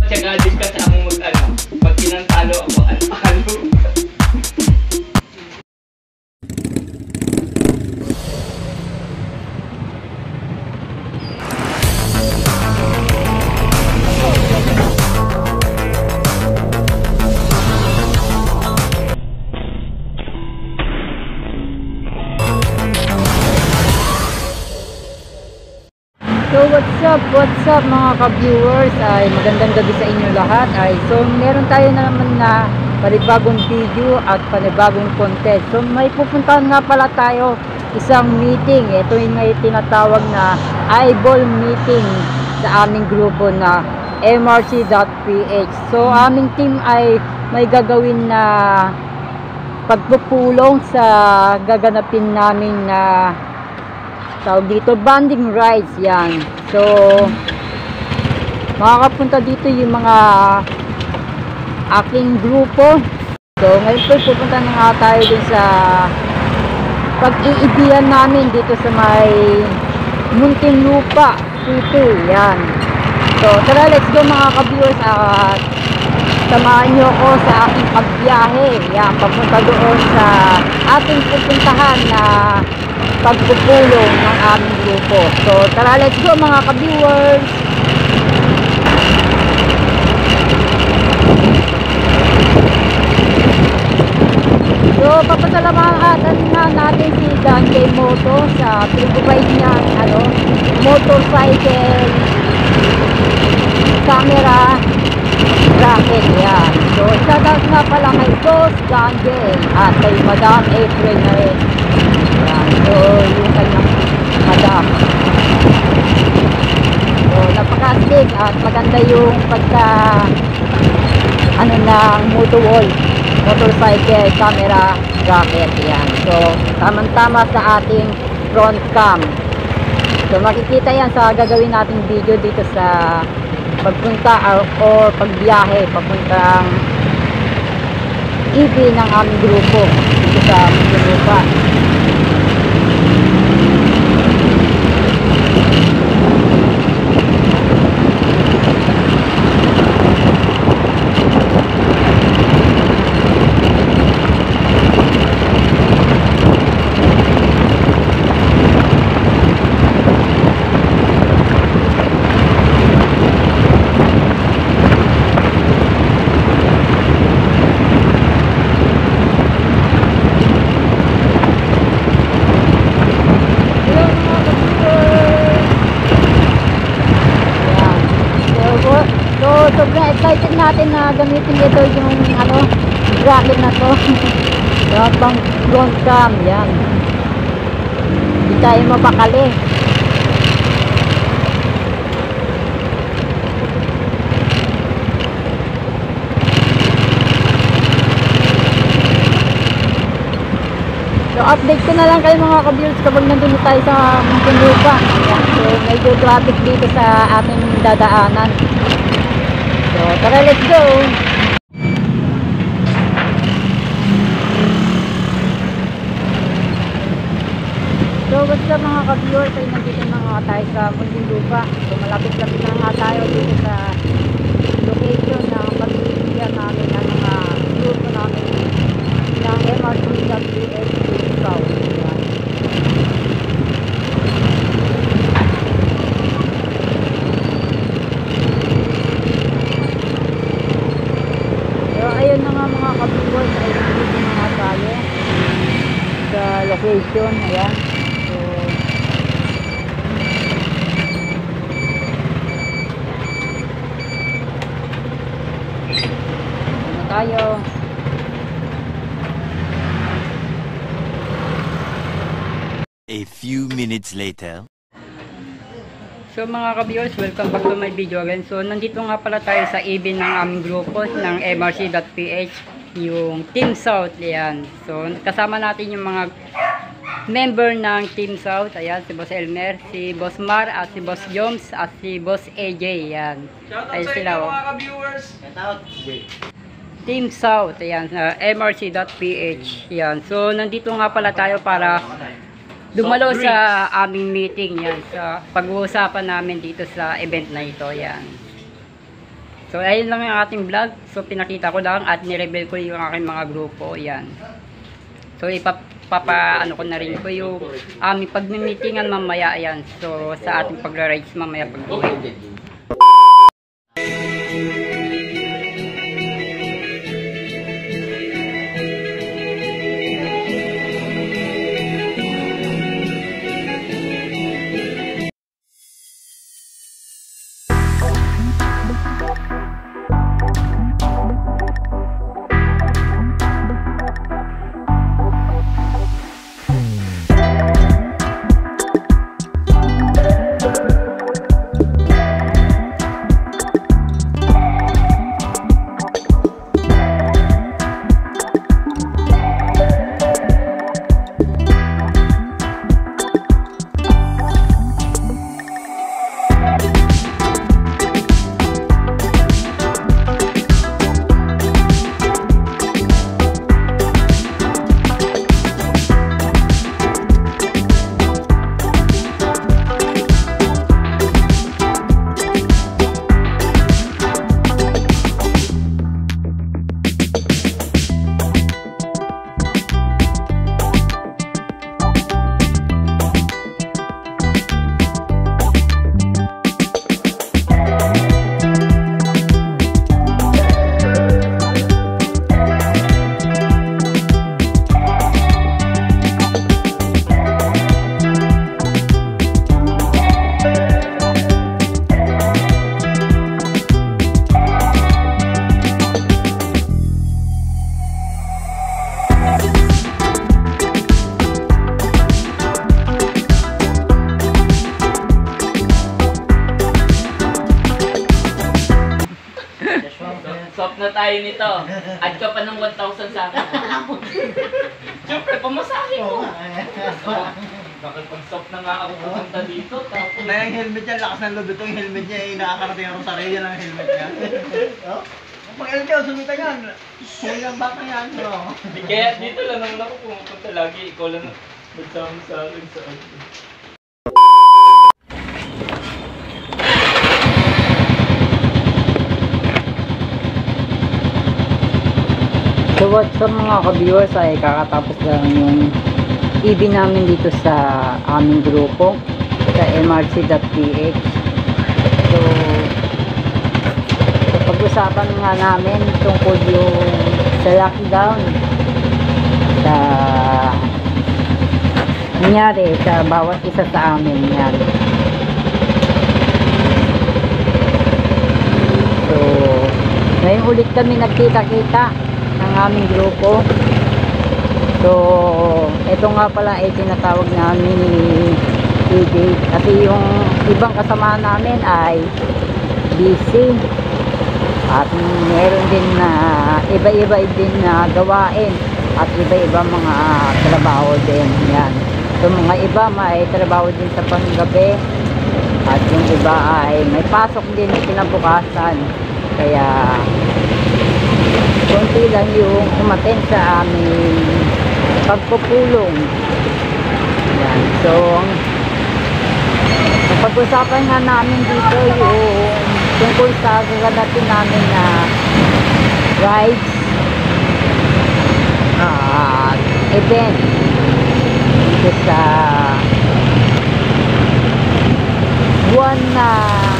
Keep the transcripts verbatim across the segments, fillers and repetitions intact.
Tsaka discuss ako mag ano, pag kinantalo ako, ano, ano. So what's up, what's up mga ka-viewers, ay magandang gabi sa inyo lahat. Ay so meron tayo na naman na panibagong video at panibagong content. So may pupuntahan nga pala tayo, isang meeting. Ito yung may tinatawag na eyeball meeting sa aming grupo na M R C dot P H. So aming team ay may gagawin na pagpupulong sa gaganapin namin na tawag dito, bonding rides yan. So makakapunta dito yung mga aking grupo. So ngayon po pupunta na nga tayo dun sa pag-iibigan namin dito sa may Muntinlupa City yan. So tara, let's go mga ka-viewers, at samahan nyo ako sa aking pagbiyahe yan, papunta doon sa ating pupuntahan na pagpupulong ng aming grupo. So tara, let's go mga ka-viewers. So papasalamatan na natin si Danjay Moto sa pinag-provide niya ano, motorcycle camera bracket yan. So shoutout nga pala kay Boss Danjay at kay Madam April na rin. So yung kanyang madam. So napaka-astig at maganda yung pagka ano ng moto wall, motorcycle camera bracket yan. So tamang tama sa ating front cam. So makikita yan sa gagawin nating video dito sa pagpunta or, or pagbiyahe papuntang E V ng aming grupo dito sa Muntinlupa. Sobrang excited natin na gamitin ito yung ano, bracket na to. Yung pang front cam yan. Hindi tayo mapakali. So update ko na lang kayo mga ka-viewers kapag nandun na tayo sa Muntinlupa. So medyo traffic dito sa ating dadaanan. So tara, let's go. So what's up mga ka-viewers, ay nandito na nga tayo sa Muntinlupa. So malapit-lapit na nga tayo dito sa location na pag-iibigan namin ng mga grupo namin ng M R C dot P H South. Ayun na nga mga ka-viewers, ay nandito na nga tayo sa location. Ayan. So ano tayo. A few minutes later. So mga ka-viewers, welcome back to my video again. So nandito nga pala tayo sa E V ng aming grupo ng M R C dot P H, yung Team South. Ayan. So kasama natin yung mga member ng Team South. Ayan, si Boss Elmer, si Boss Mar, at si Boss Joms, at si Boss A J. Ayan. Ayun sila, oh. Mga ka-viewers. Team South. Ayan, sa M R C dot P H. Ayan. So nandito nga pala tayo para dumalo sa aming meeting yan, sa pag-uusapan namin dito sa event na ito yan. So, ayun lang yung ating vlog. So, pinakita ko lang at nireveal ko yung aking mga grupo. Yan. So, ipapapa, ano ko na rin ko yung aming pag-meetingan mamaya. Yan. So, sa ating pagra-rides mamaya pag-uwi. Swap na tayo nito. Add ka pa ng one thousand sa akin. Siyempre, pamasahe ko. Bakit pag-swap na nga ako pupunta dito? Tapos... Na yung helmet niya, lakas ng loob ito. Yung helmet niya ay nakakarating ang Rosario. Yan ang helmet niya. Oh? Pag L T O, sumita yan. Kaya lang baka yan. Oh. Kaya dito lang naman ako pumupunta lagi. Ikaw lang nagsama sa akin sa akin. So what's up mga ka-viewers, ay kakatapos lang yung E V namin dito sa aming grupo sa M R C dot P H. So, so pag-usapan nga namin tungkol yung sa lockdown sa nangyari sa bawat isa sa amin yan. So ngayon ulit kami nagkita-kita ng aming grupo. So, ito nga pala ay tinatawag namin ni T J kasi yung ibang kasama namin ay busy at meron din na iba-iba din na gawain at iba-iba mga trabaho din yan. So, mga iba may trabaho din sa panggabi at yung iba ay may pasok din na kinabukasan, kaya konti lang yung umaten sa aming pagpupulong. Yan. So, ang pag-usapan nga namin dito yung tungkol sa gaganatin namin na rides at uh, event dito sa buwan na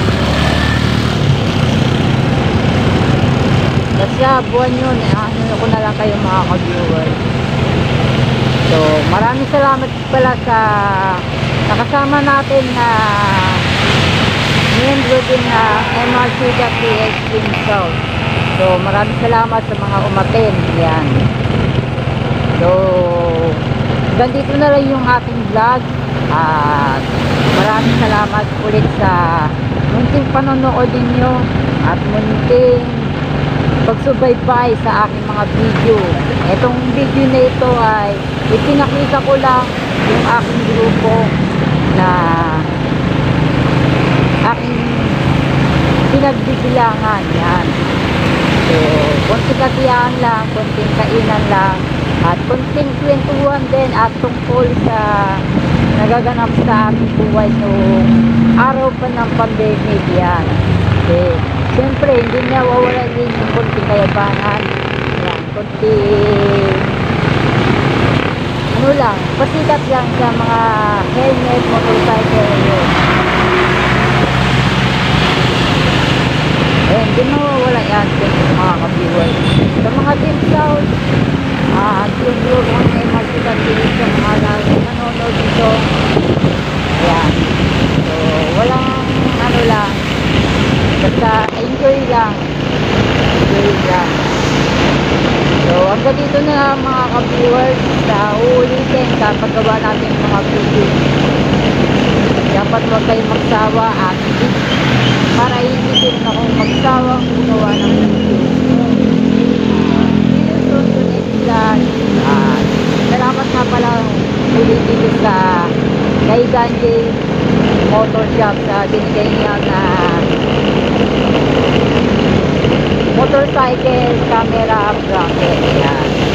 basta buwan yun, eh, ano ko na lang kayo mga ka-viewers. So, maraming salamat pala sa nakasama natin na membro din na M R C dot P H Team South. So, maraming salamat sa mga umaten. Yan. So, ganito na lang yung ating vlog. At maraming salamat ulit sa munting panonood ninyo at munting pagsubaybay sa aking mga video. Itong video na ito ay ipinakita ko lang yung aking grupo na aking pinagbibilangan. Yan. So, konting kasiyahan lang, konting kainan lang, at konting kwentuhan din at tungkol sa nagaganap sa aming buhay noong araw pa ng pandemic. Yan. Okay. Siyempre, hindi na wawala din yung konting kayabangan. Yan, konting ano lang, pasikat lang sa mga helmet, motorcycle, yun. Eh, hindi mawawala yan sa mga ka-viewers. Sa mga deep south, ah, yung vlog mo na yung magsikat din sa mga nanonood dito. Ayan. So, walang ano lang, basta enjoy lang. Enjoy lang. So, hanggang dito na mga ka-viewers sa uulitin kapag gawa natin mga video. Dapat huwag kayong magsawa at para hindi din ako magsawang gumawa ng video. See you soon to next vlog. At salamat nga pala ulit dito sa kay Ganjay Motor Shop sa binigay niya na motorcycle camera bracket. Yan.